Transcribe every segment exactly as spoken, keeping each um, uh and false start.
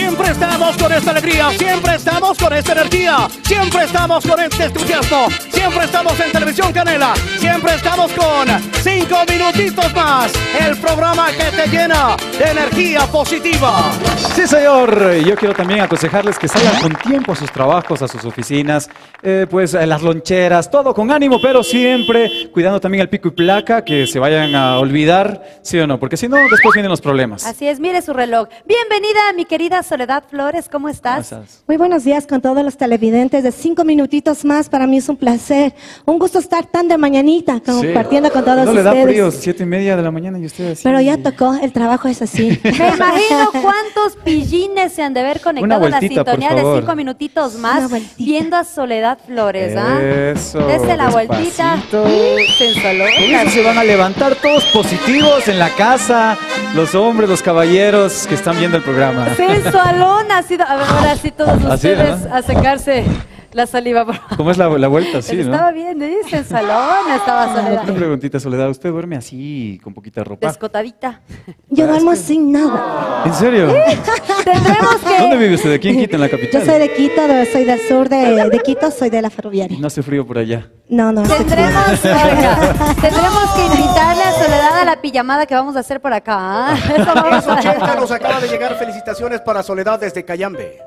Siempre estamos con esta alegría, siempre estamos con esta energía, siempre estamos con este entusiasmo, siempre estamos en Televisión Canela, siempre estamos con cinco minutitos más, el programa que te llena de energía positiva. Sí, señor. Yo quiero también aconsejarles que salgan con tiempo a sus trabajos, a sus oficinas, eh, pues a las loncheras, todo con ánimo, pero siempre cuidando también el pico y placa, que se vayan a olvidar, ¿sí o no? Porque si no, después vienen los problemas. Así es, mire su reloj. Bienvenida, mi querida Soledad Flores, ¿cómo estás? ¿Cómo estás? Muy buenos días con todos los televidentes de cinco minutitos más. Para mí es un placer, un gusto estar tan de mañanita compartiendo Sí. con todos No le ustedes. da frío, siete y media de la mañana y usted así. Pero ya tocó, el trabajo es así. Me imagino cuántos pillines se han de ver conectado a la vueltita, por sintonía de favor. cinco minutitos más, Una vueltita. viendo a Soledad Flores, ¿ah? Eso, Dese la vueltita. despacito. Sensualona. Con eso se van a levantar todos positivos en la casa, los hombres, los caballeros que están viendo el programa. Sensualona ha sido. A ver, ahora sí todos Así, ustedes ¿no? a secarse la saliva. Por favor. ¿Cómo es la, la vuelta? Sí, ¿no? Estaba bien, ¿eh? Sensualona estaba Soledad. Una preguntita, Soledad. ¿Usted duerme así, con poquita ropa? Descotadita. Yo duermo sin nada. ¿En serio? Tendremos que. ¿Dónde vive usted? ¿Aquí en Quito, en la capital? Yo soy de Quito, de- soy del sur de, de Quito, soy de la ferroviaria. No hace frío por allá. No, no. Tendremos, oiga, tendremos que invitarle a Soledad a la pijamada que vamos a hacer por acá. ¿ah? Eso vamos Los ochenta a nos acaba de llegar felicitaciones para Soledad desde Cayambe.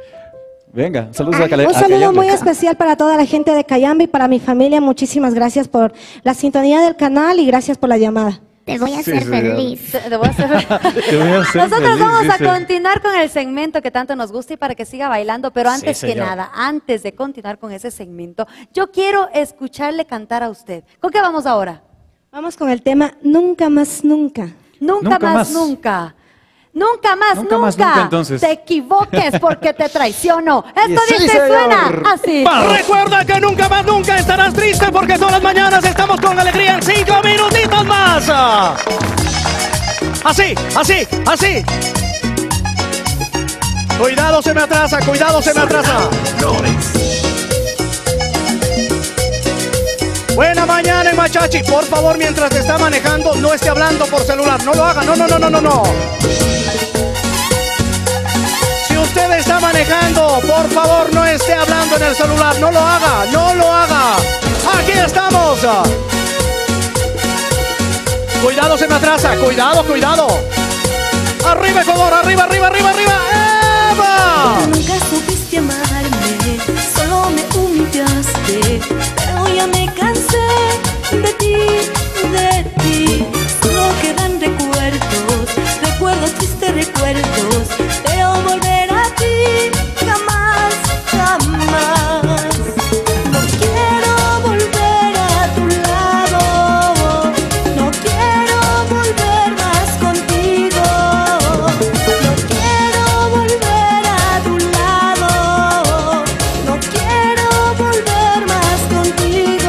Venga, saludos a, Cale Un a saludo Cayambe. muy especial para toda la gente de Cayambe y para mi familia. Muchísimas gracias por la sintonía del canal y gracias por la llamada. Te voy a Sí, hacer sí, feliz. Te- te voy a hacer- Te voy a hacer Nosotros feliz, vamos a dice. continuar con el segmento que tanto nos gusta y para que siga bailando, pero Sí, antes que señor. nada, antes de continuar con ese segmento, yo quiero escucharle cantar a usted. ¿Con qué vamos ahora? Vamos con el tema Nunca más nunca. Nunca, Nunca más, más. nunca. Nunca más, Nunca nunca. más, nunca, entonces. Te equivoques porque te traiciono. Esto Sí, dice, señor. suena así. Recuerda que nunca más, nunca estarás triste porque todas las mañanas estamos con alegría en cinco minutitos más. Así, así, así. Cuidado, se me atrasa, cuidado, se me atrasa. Buena mañana, Machachi. Por favor, mientras te está manejando, no esté hablando por celular. No lo haga, no, no, no, no, no, no. Si usted está manejando, por favor, no esté hablando en el celular. No lo haga, no lo haga. Aquí estamos. Cuidado, se me atrasa. Cuidado, cuidado. Arriba, Ecuador, arriba, arriba, arriba, arriba. ¡Eva! Nunca supiste amarme, solo me humillaste, pero ya me cansé de ti, de ti. Solo quedan recuerdos, recuerdos tristes recuerdos, pero volver a ti jamás, jamás. No quiero volver a tu lado, no quiero volver más contigo. No quiero volver a tu lado, no quiero volver más contigo.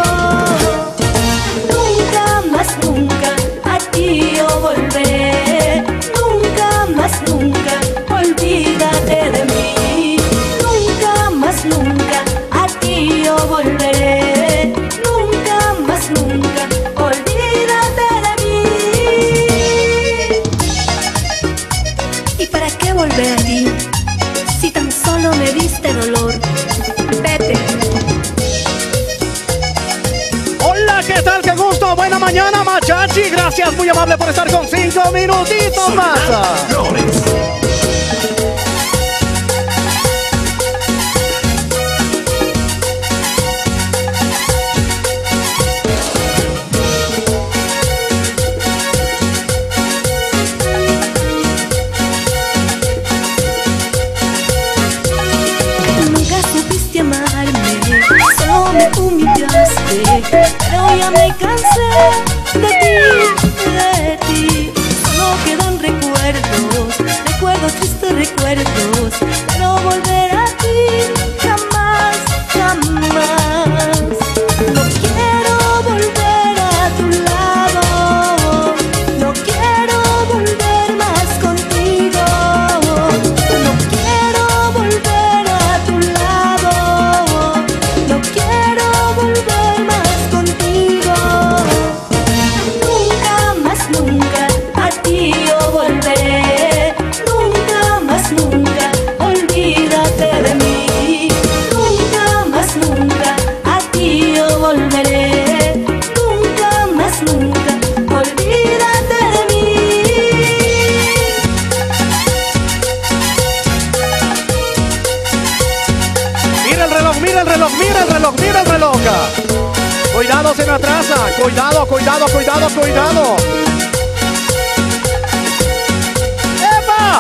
Nunca más, nunca a ti yo volveré. Nunca más, nunca, olvídate de mí. Nunca más, nunca a ti yo volveré. Nunca más, nunca, olvídate de mí. ¿Y para qué volver a ti? Si tan solo me diste dolor. Vete. Hola, ¿qué tal? ¡Qué gusto! Buena mañana, Machachi. Gracias, muy amable por estar con cinco minutitos más. Nunca supiste amarme, solo me humillaste, pero ya me cansé de ti, de ti. Solo quedan recuerdos, recuerdos tristes recuerdos, pero volver a ti jamás, jamás. No quiero volver a tu lado, no quiero volver más contigo. No quiero volver a tu lado, no quiero volver más contigo. Nunca más, nunca a ti yo volveré. Nunca más, nunca, reloj, mira el reloj. Cuidado, se me atrasa. Cuidado, cuidado, cuidado, cuidado. ¡Epa!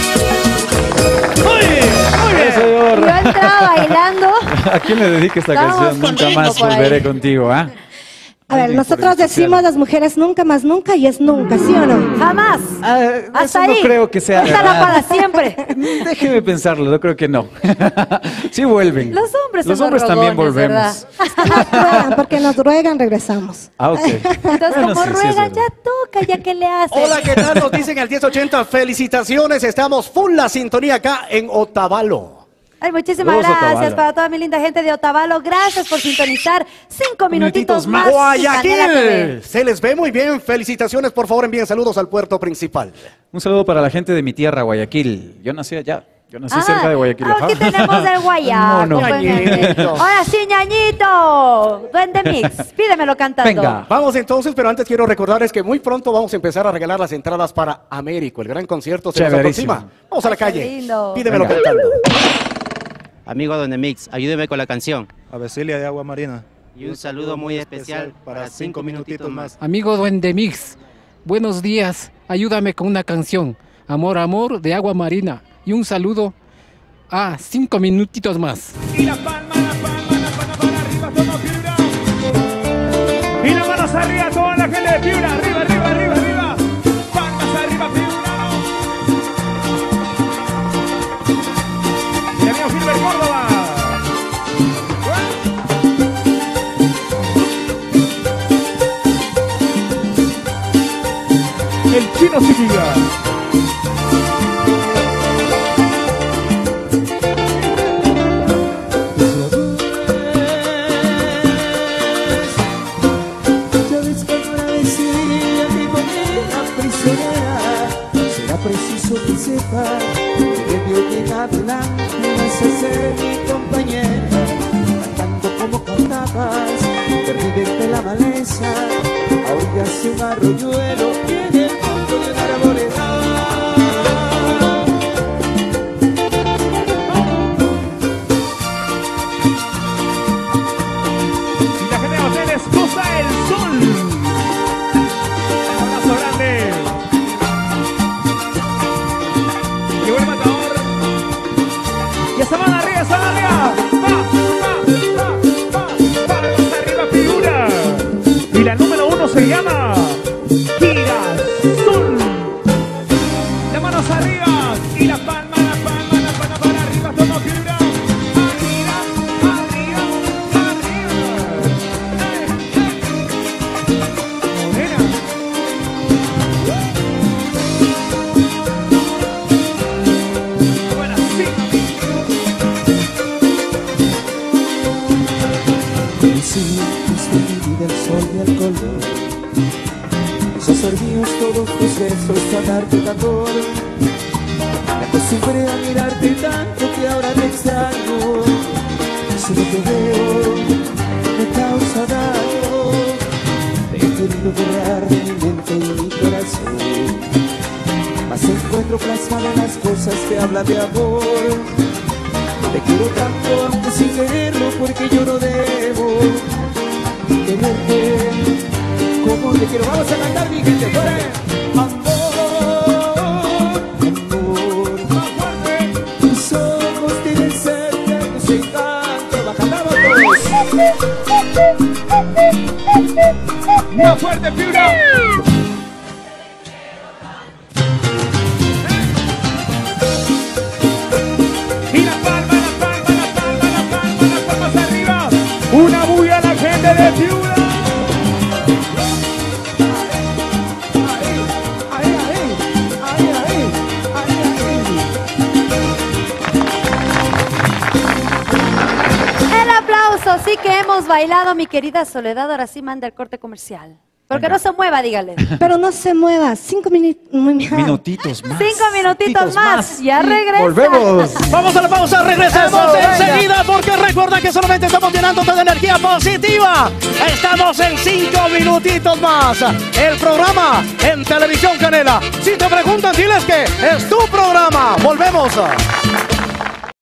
Muy bien, muy bien. Señor. Yo entraba bailando. ¿A quién le dedico esta Estábamos canción? Nunca con más ritmo por volveré ahí. contigo, ¿ah? A ver, Alguien nosotros por especial. decimos las mujeres nunca más nunca y es nunca, ¿sí o no? Jamás. Ah, Hasta eso ahí. no creo que sea Cuéntala verdad. para siempre. Déjeme pensarlo, yo creo que no. Sí vuelven. Los hombres Los somos hombres también rogones, volvemos. ¿verdad? Ruegan, porque nos ruegan, regresamos. Ah, ok. Entonces, Bueno, como sí, sí, es ruega, verdad. ya toca, ya que le hace. Hola, ¿qué tal? Nos dicen el diez ochenta. Felicitaciones, estamos full la sintonía acá en Otavalo. Ay, muchísimas Saludos, gracias Otavalo. para toda mi linda gente de Otavalo. Gracias por sintonizar. Cinco minutitos Minutitos más. más. Canela T V. Guayaquil, se les ve muy bien. Felicitaciones, por favor, envíen saludos al puerto principal. Un saludo para la gente de mi tierra, Guayaquil. Yo nací allá. Yo nací Ah, cerca de Guayaquil. ah, aquí ajá. tenemos el guayaco. No, no. pues, Ñañito. Ahora sí, ñañito. Duende Mix, pídemelo cantando. Venga. Vamos entonces, pero antes quiero recordarles que muy pronto vamos a empezar a regalar las entradas para Américo, el gran concierto se nos Chéverísimo. aproxima. Vamos a la Ay, qué calle. lindo. Pídemelo Venga. cantando. Amigo Don Mix, ayúdeme con la canción. A Basilia de Agua Marina. Y un saludo muy especial para cinco minutitos más. Amigo Duende Mix, buenos días. Ayúdame con una canción. Amor, amor de Agua Marina. Y un saludo a cinco minutitos más. Y la palma, la palma, la palma para arriba, todo Piura. Y las manos arriba, toda la gente de Piura. Arriba, arriba, arriba, arriba. Palmas arriba, Piura. Y el amigo Gilbert Córdoba. El chino Sevilla. Ya ves que una decía mi moneda prisionera. Será preciso que sepa que de hoy en adelante vas a ser mi compañera. Cantando como cantabas, perdida entre la maleza, a orillas de un arroyuelo y en el fondo de una arboleda. Y la gente de hoteles Costa del Sol. Un abrazo grande. Llegó el matador. Y estaban arriba, estaban arriba. Va, va, va, va. Palmas arriba, figura. Y la número uno se llama Girasol. Las manos arriba. Y la palma, la palma, la palma para arriba, todo figura. Arriba, arriba, arriba. Morena. Bueno, sí. Sí, fuiste mi vida, el sol y el color. Esos servíos todos tus besos a darte calor. Me acostumbré a mirarte tanto que ahora te extraño. Si lo que veo me causa daño, te he querido borrar de mi mente y mi corazón. Mas encuentro plasmadas las cosas que hablan de amor. Te quiero tanto, aunque sin quererlo, porque yo no debo quererte como te quiero. Vamos a cantar, mi gente, fuera. Amor, amor, más fuerte. Tus ojos tienen cerca, tus encantos. Va, cantamos todos. Más fuerte, Piura. Y la palma, la palma, la palma, la palma, las palmas arriba. Una bulla a la gente de Piura. Ahí, ahí, ahí, ahí, ahí, ahí. El aplauso, sí que hemos bailado, mi querida Soledad. Ahora sí manda el corte comercial. Porque no se mueva, dígale. Pero no se mueva, cinco minu- Minutitos más. Cinco minutitos más. Ya regresa. Volvemos. Vamos a la pausa, regresamos Eso, venga. enseguida porque recuerda que solamente estamos llenándote de energía positiva. Estamos en cinco minutitos más. El programa en Televisión Canela. Si te preguntan, diles que es tu programa. Volvemos.